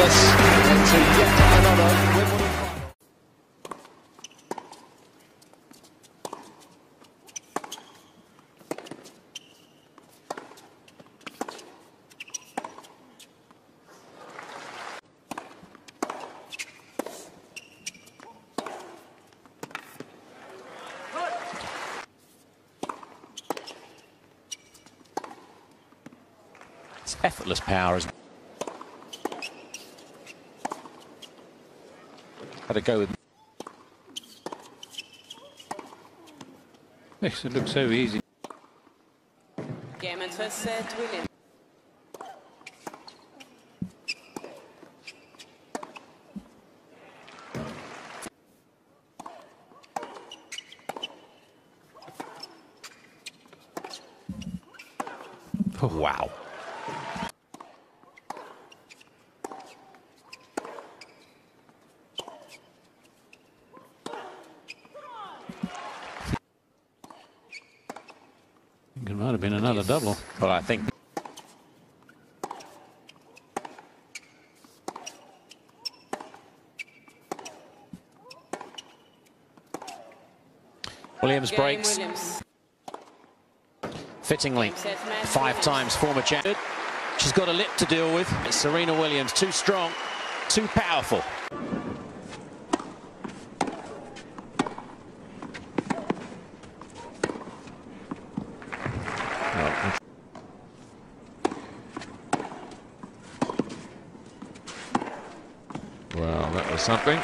us into yet another Wimbledon final. It's effortless power, isn't it? Had to go with. Makes it look so easy. Game and first set, Williams. Oh, wow. It might have been another double. Well, I think. Williams breaks. Williams. Fittingly, 5 times former champion. She's got a lip to deal with. It's Serena Williams, too strong, too powerful. Well, that was something.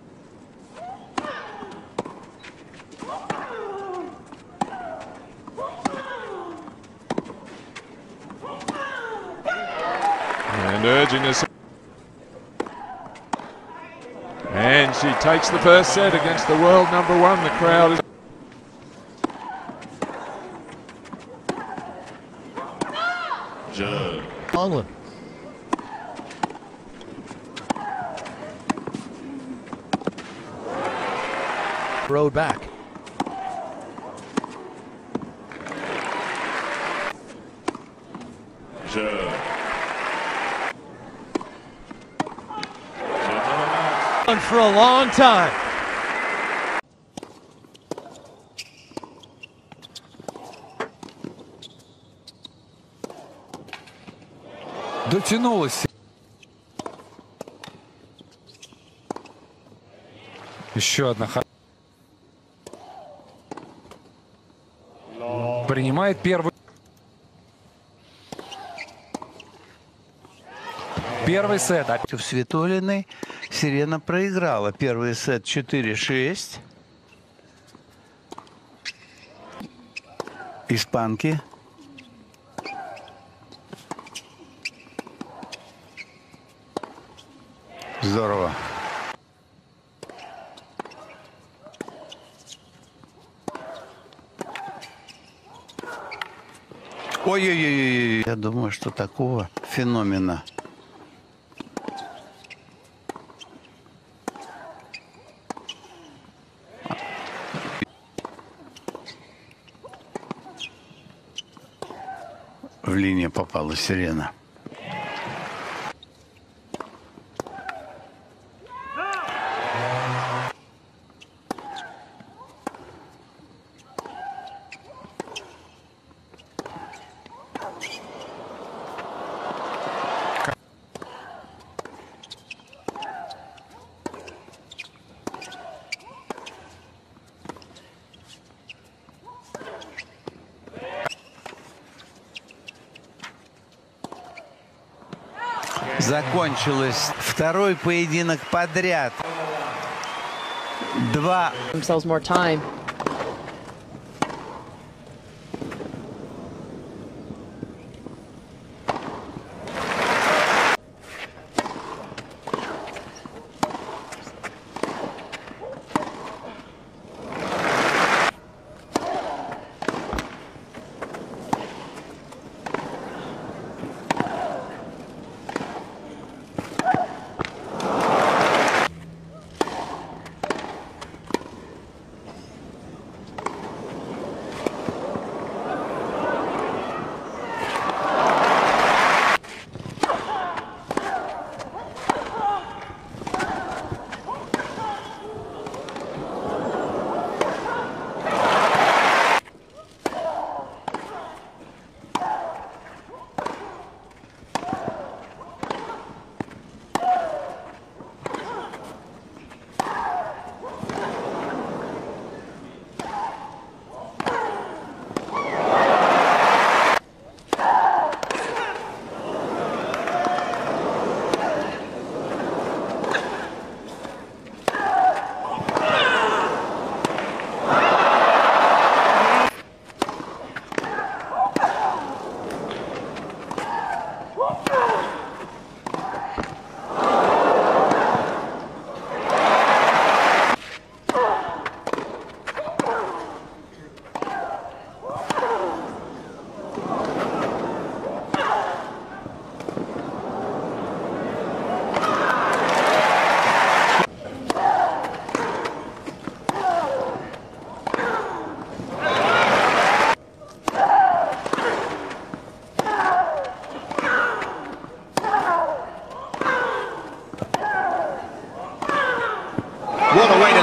And urging us. And she takes the first set against the world number 1. The crowd is. Longland. Road back. For a long time. Дотянулась. Еще одна. Принимает первый сет. В Светулиной Серена проиграла первый сет 4-6. Испанки. Здорово. Ой-ой-ой, я думаю, что такого феномена в линию попала Серена. Закончилось второй поединок подряд. Themselves more time.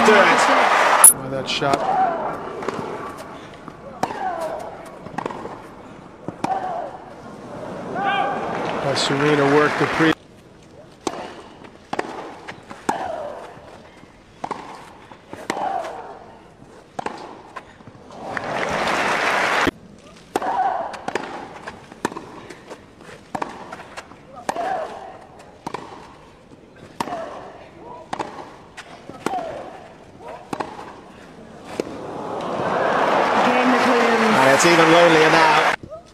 do it. By that shot. Serena worked the pre. And it's even lonelier now.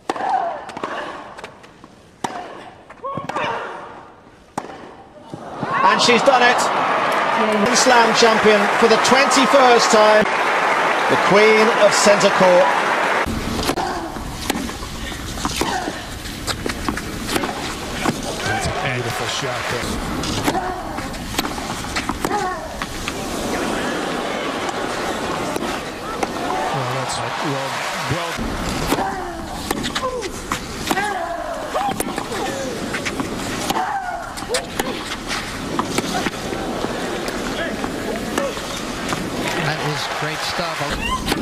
And she's done it. Grand Slam champion for the 21st time. The Queen of Centre Court. That's a beautiful shot there. Well, that's well. That was great stuff.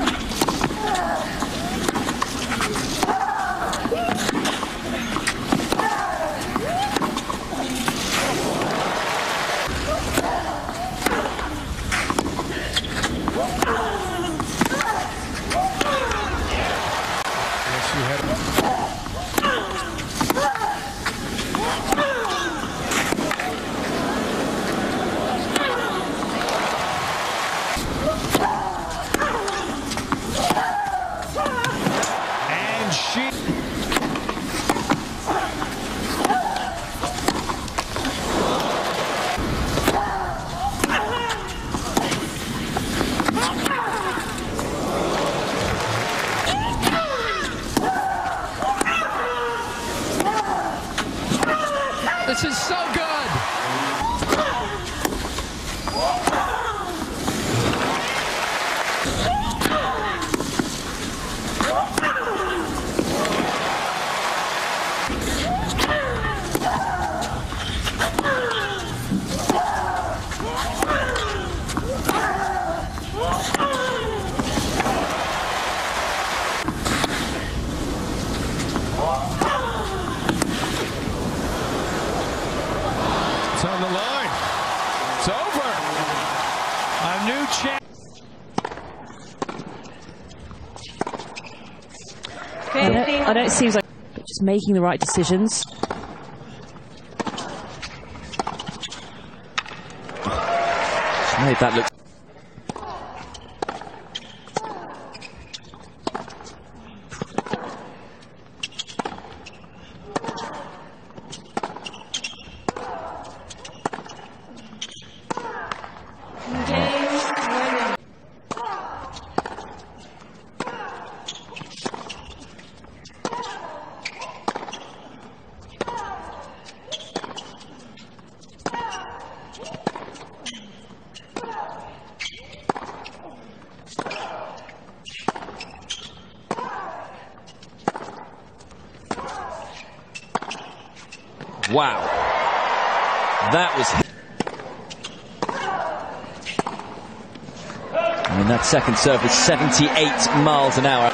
This is so good. It's on the line. It's over. A new champ. I know it seems like just making the right decisions. Made that look. Wow, that was. I mean, that second serve was 78 miles an hour.